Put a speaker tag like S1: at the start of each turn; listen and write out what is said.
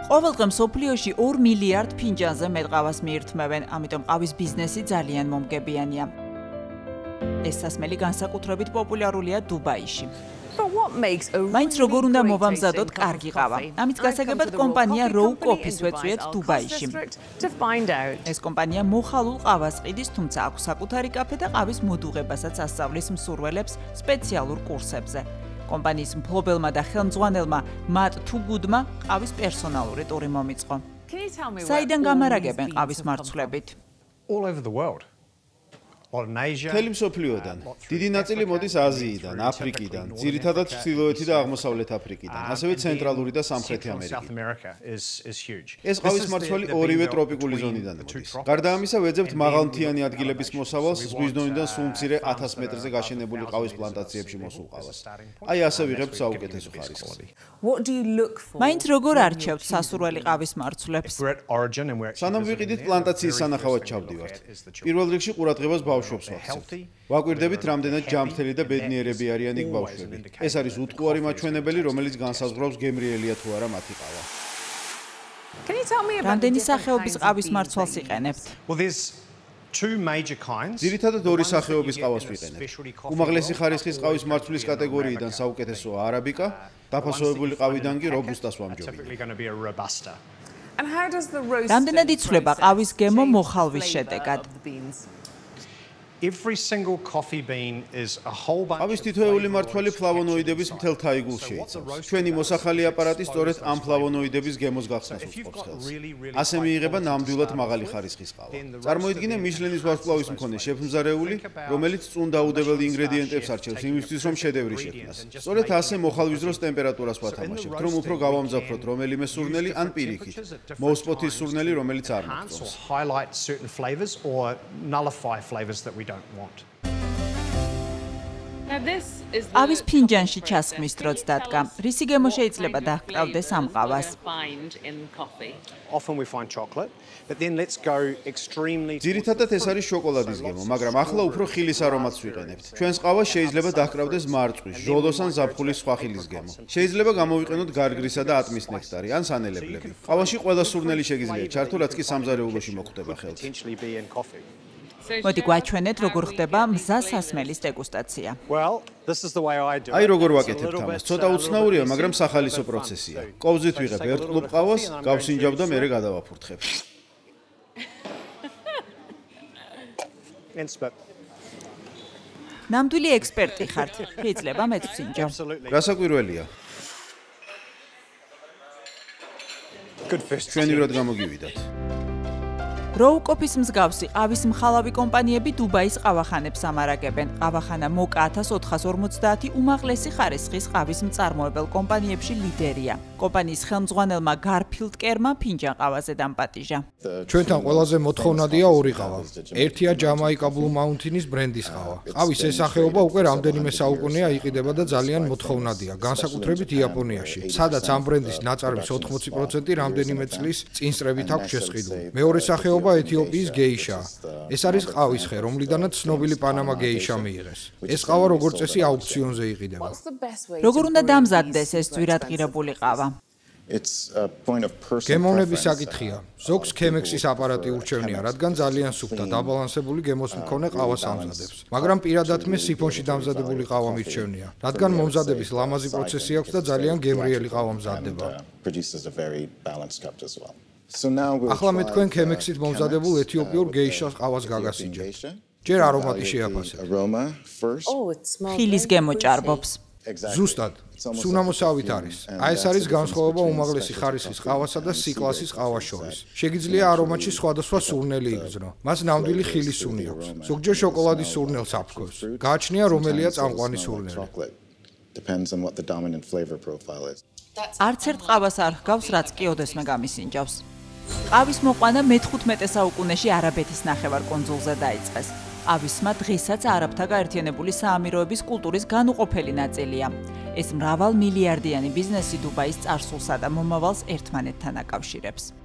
S1: ყოველ დღე მსოფლიოში 2 მილიარდ ფინჯანზე მეტ ყავას მიირთმევენ, ამიტომ ყავის ბიზნესი ძალიან მომგებიანია. ეს სასმელი განსაკუთრებით პოპულარულია დუბაიში. მაინც როგორ უნდა მოვამზადოთ კარგი ყავა. ამის გასაგებად კომპანია Euronews ვეწვიეთ დუბაიში. ეს კომპანია მოხალულ ყავას ყიდის, თუმცა აქვს საკუთარი კაფე და ყავის მოდუღებასაც ასწავლის მსურველებს სპეციალურ კურსებზე. კომპანიის მფლობელმა და ხელმძღვანელმა მათ თუგუდმა ყავის პერსონალური ტური მომიწყო. საიდან გამარაგებენ ყავის მარცვლებით?
S2: მთელი მსოფლიოდან. დიდი ნაწილი მოდის აზიიდან, აფრიკიდან, ძირითადად ჩრდილოეთი და აღმოსავლეთ აფრიკიდან, ასევე ცენტრალური და სამხრეთი ამერიკიდან. ეს ყავის მარცვალი ორივე ტროპიკული ზონიდან მოდის. გარდა ამისა, ვეძებთ მაღალმთიანი ადგილების მოსავალს, ზღვის დონიდან სულ მცირე 1000 მეტრზე გაშენებული ყავის პლანტაციებში მოსულ ყავას. აი ასე ვიღებთ საუკეთესო ხარისხს.
S1: მაინც როგორ არჩევთ სასურველი ყავის მარცვლებს?
S2: სანამ ვიყიდით პლანტაციის სანახავად ჩავდივართ. პირველ რიგში ყურადღებას ბავშვებს ვახცევთ. ვაკვირდებით, რამდენად ჯანმრთელი და ბედნიერები არიან იქ ბავშვები. ეს არის უტყუარი მაჩვენებელი, რომელიც განსაზღვრავს გემრიელია თუ არა მათი ყავა.
S1: რამდენი სახეობის ყავის მარცვალს იყენებთ?
S2: ძირითადად ორი სახეობის ყავას ვიყენებ. უმაღლესი ხარისხის ყავის მარცვლის კატეგორიიდან საუკეთესოა არაბიკა, დაფასოვებული ყავიდან კი რობუსტას ვამჯობინებ.
S1: რამდენად იცვლება ყავის გემო მოხალვის შედეგად?
S2: ყავის თითოეული მართვალი ფლავონოიდების მთელ თაიგულს შეიცავს. ჩვენი მოსახალი აპარატი სწორედ ამ ფლავონოიდების გემოს გახსნას უწყობს ხელს. ასე მიიღება ნამდვილად მაღალი ხარისხის ყავა. წარმოიდგინე მიშლენის ვარსკვლავის მქონე შეფმზარეული, რომელიც წუნდაუდებელ ინგრედიენტებს არჩევს იმისთვის, რომ შედევრი შექმნას. სწორედ ასე მოხალვის დროს ტემპერატურას ვათამაშებთ, რომ უფრო გავამძაფროთ რომელიმე სურნელი ან პირიქით. მოვსპოთ ის სურნელი, რომელიც არ მოგწონს.
S1: ყავის ფინჯანში ჩასხმის დროც დადგა. რისი გემო შეიძლება დაჰკრავდეს ამ ყავას?
S2: ძირითადად ეს არის შოკოლადის გემო, მაგრამ ახლა უფრო ხილის არომატს ვიყენებთ. ჩვენს ყავას შეიძლება დაჰკრავდეს მარწვის, ჟოლოს ან ზაფხულის სხვა ხილის გემო. შეიძლება გამოვიყენოთ გარგრისა და ატმის ნექტარი ან სანელებლები. ყავაში ყველა სურნელი შეგიძლიათ ჩართო, რაც კი სამზარეულოში მოხვდება ხელთ.
S1: მოდი გვაჩვენეთ, როგორ ხდება მზა სასმელის დეგუსტაცია.
S2: აი როგორ ვაკეთებთ ამას. ცოტა უცნაურია, მაგრამ სახალისო პროცესია. kovzit ვიღებ ერთ კლუბ ყავას, გავსინჯავ და მერე გადავაფურთხებ.
S1: ნამდვილი ექსპერტი ხართ. შეიძლება მეც ვსინჯავ.
S2: გასაკვირველია. ჩვენივრად გამოგივიდათ.
S1: Euronews მსგავსი ყავის მხალავი კომპანიები დუბაის ყავახანებს ამარაგებენ. ყავახანა მოკა 1450 უმაღლესი ხარისხის ყავის მწარმოებელ კომპანიებში ლიდერია. კომპანიის ხელმძღვანელმა გარფილდკერმა ფინჯან ყავაზე დამპატიჟა.
S3: ჩვენთან ყველაზე მოთხოვნადია ორი ყავა. ერთია ჯამაიკა ბლუ მაუნთინის ბრენდის ყავა. ყავის ეს სახეობა უკვე რამდენიმე საუკუნეა იყიდება და ძალიან მოთხოვნადია, განსაკუთრებით იაპონიაში, სადაც ამ ბრენდის ნაწარმის 80% რამდენიმე წლის წინსწრებით აქვს შესყიდული. მეორე სახეობა ეთიოპიის გეიშა. ეს არის ყავის ხე, რომლიდანაც ცნობილი პანამა გეიშა მიიღეს. ეს ყავა როგორც წესი აუქციონზე იყიდება.
S1: როგორ უნდა დამზადდეს ეს ძვირადღირებული ყავა?
S3: გემოვნების საკითხია. ზოგს ქემექსის აპარატი ურჩევნია, რადგან ძალიან სუფთა, დაბალანსებული გემოს მქონე ყავას ამზადებს. მაგრამ პირადად მე სიფონში დამზადებული ყავა მირჩევნია, რადგან მომზადების ლამაზი პროცესი აქვს და ძალიან გემრიელი ყავა მზადდება. ახლა მე თქვენ ქემექსით მომზადებულ ეთიოპიურ გეიშას ყავას გაგასინჯებთ. ჯერ არომატი შეაფასეთ.
S1: ხილის გემო ჭარბობს.
S3: ზუსტად, სუნამოსავით არის. აი ეს არის განსხვავება უმაღლესი ხარისხის ყავასა და C-კლასის ყავას შორის. შეგიძლია არომატში სხვადასხვა სურნელი იგრძნო. მას ნამდვილი ხილის სუნი აქვს. ზოგჯერ შოკოლადის სურნელს აფრქვევს. გააჩნია რომელია წამყვანი სურნელი.
S1: არც ერთ ყავას არ ჰგავს, რაც კი ოდესმე გამისინჯავს. ყავის მოყვანა მე-15 საუკუნეში არაბეთის ნახევარკუნძულზე დაიწყეს. ყავისმა დღესაც არაბთა გაერთიანებული საამიროების კულტურის განუყოფელი ნაწილია. ეს მრავალ მილიარდიანი ბიზნესი დუბაის წარსულსა და მომავალს ერთმანეთთან აკავშირებს.